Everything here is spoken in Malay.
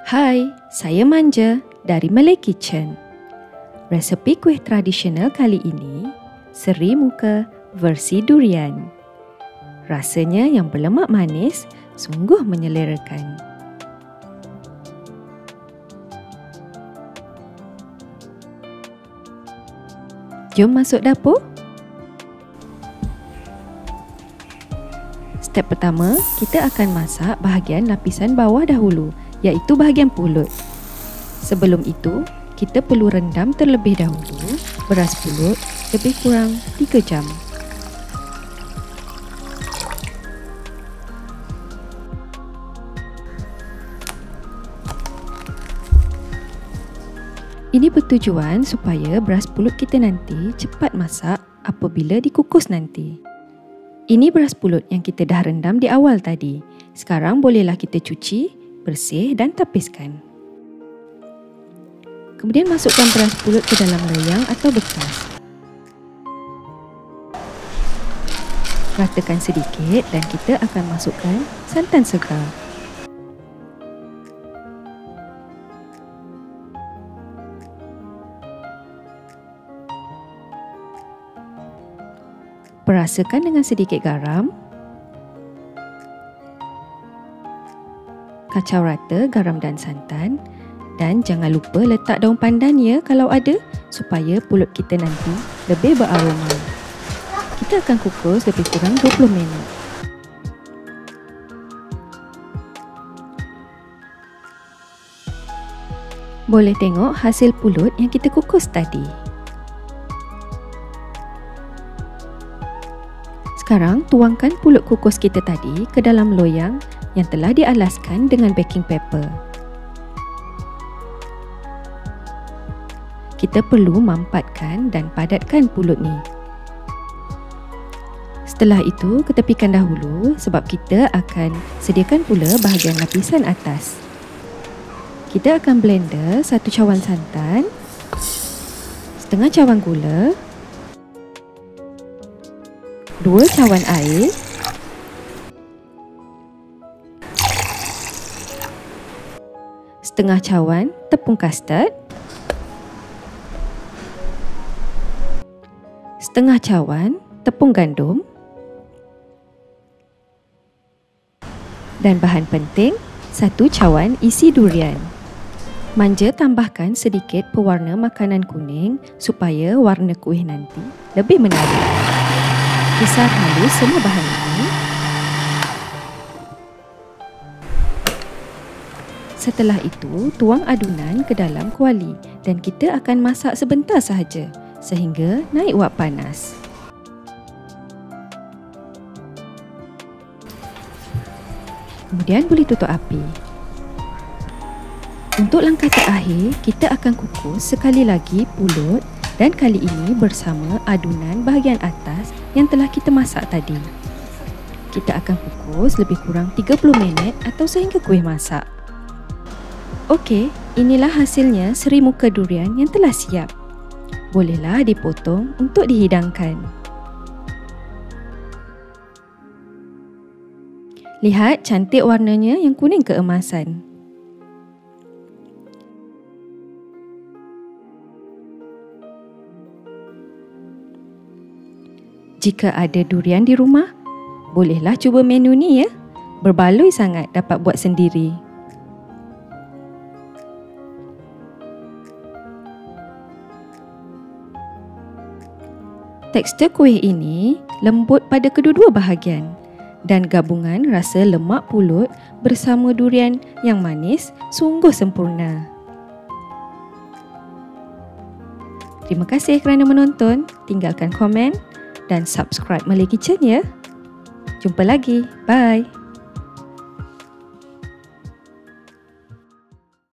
Hai, saya Manja dari Malay Kitchen. Resepi kuih tradisional kali ini, seri muka versi durian. Rasanya yang berlemak manis sungguh menyelerakan. Jom masuk dapur. Step pertama, kita akan masak bahagian lapisan bawah dahulu, iaitu bahagian pulut. Sebelum itu, kita perlu rendam terlebih dahulu beras pulut lebih kurang 3 jam. Ini bertujuan supaya beras pulut kita nanti cepat masak apabila dikukus nanti. Ini beras pulut yang kita dah rendam di awal tadi. Sekarang bolehlah kita cuci, bersih dan tapiskan. Kemudian masukkan beras pulut ke dalam loyang atau bekas. Ratakan sedikit dan kita akan masukkan santan segar. Perasakan dengan sedikit garam. Kacau rata garam dan santan. Dan jangan lupa letak daun pandan ya kalau ada, supaya pulut kita nanti lebih beraroma. Kita akan kukus lebih kurang 20 minit. Boleh tengok hasil pulut yang kita kukus tadi. Sekarang tuangkan pulut kukus kita tadi ke dalam loyang yang telah dialaskan dengan baking paper. Kita perlu mampatkan dan padatkan pulut ni. Setelah itu, ketepikan dahulu sebab kita akan sediakan pula bahagian lapisan atas. Kita akan blender 1 cawan santan, setengah cawan gula, 2 cawan air, setengah cawan tepung kastad, setengah cawan tepung gandum, dan bahan penting 1 cawan isi durian. Manja tambahkan sedikit pewarna makanan kuning supaya warna kuih nanti lebih menarik. Kisar halus semua bahan ini. Setelah itu, tuang adunan ke dalam kuali dan kita akan masak sebentar sahaja sehingga naik wap panas. Kemudian boleh tutup api. Untuk langkah terakhir, kita akan kukus sekali lagi pulut dan kali ini bersama adunan bahagian atas yang telah kita masak tadi. Kita akan kukus lebih kurang 30 minit atau sehingga kuih masak. Okey, inilah hasilnya seri muka durian yang telah siap. Bolehlah dipotong untuk dihidangkan. Lihat cantik warnanya yang kuning keemasan. Jika ada durian di rumah, bolehlah cuba menu ni ya. Berbaloi sangat dapat buat sendiri. Tekstur kuih ini lembut pada kedua-dua bahagian dan gabungan rasa lemak pulut bersama durian yang manis sungguh sempurna. Terima kasih kerana menonton. Tinggalkan komen dan subscribe Malay Kitchen ya. Jumpa lagi. Bye.